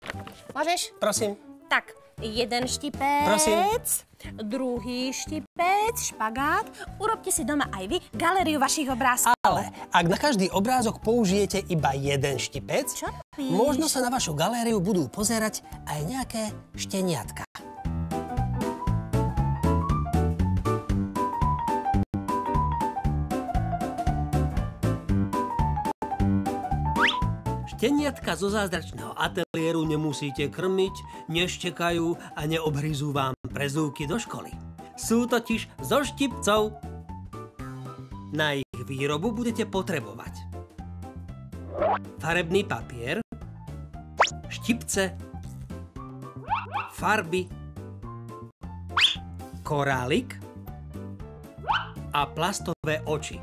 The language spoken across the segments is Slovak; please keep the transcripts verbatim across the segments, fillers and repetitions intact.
Môžeš? Prosím. Tak, jeden štipec. Prosím. Druhý štipec, špagát. Urobte si doma aj vy galériu vašich obrázkov. Ale ak na každý obrázok použijete iba jeden štipec, Čo píš? možno sa na vašu galériu budú pozerať aj nejaké šteniatka. Šteniatka zo zázračného ateliéru nemusíte krmiť, neštekajú a neobhryzú vám prezúvky do školy. Sú totiž zo štipcov. Na ich výrobu budete potrebovať farebný papier, štipce, farby, korálik a plastové oči.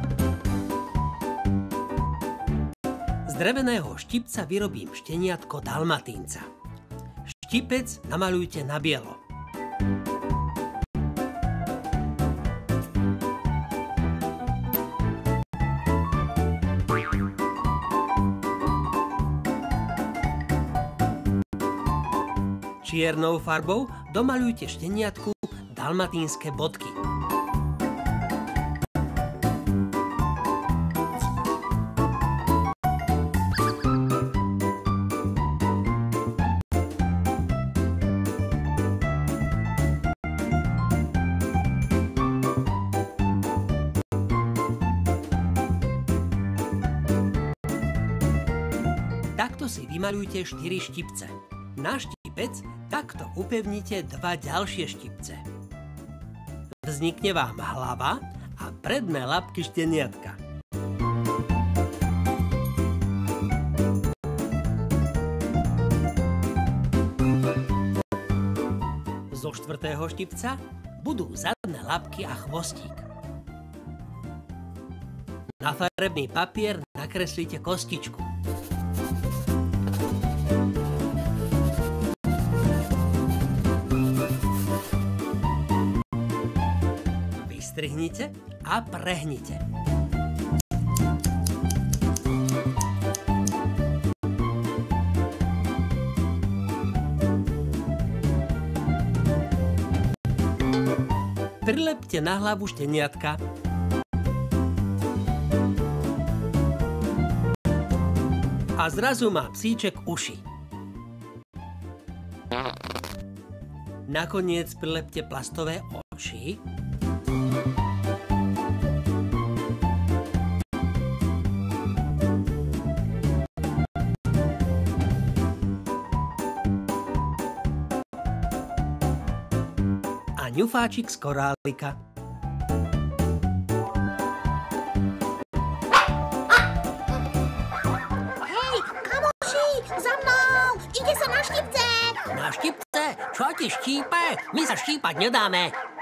Z dreveného štipca vyrobím šteniatko dalmatínca. Štipec namalujte na bielo. Čiernou farbou domaľujte šteniatku dalmatínske bodky. Takto si vymaľujte štyri štipce. Na štipec takto upevnite dva ďalšie štipce. Vznikne vám hlava a predné labky šteniatka. Zo štvrtého štipca budú zadné labky a chvostík. Na farebný papier nakreslite kostičku. Vystrihnite a prehnite. Prilepte na hlavu šteniatka. A zrazu má psíček uši. Nakoniec prilepte plastové oči. A ňufáčik z korálika. Hej, kamoši, za mnou! Ide sa na štipce! Na štipce? Čo ti štípe? My sa štípať nedáme.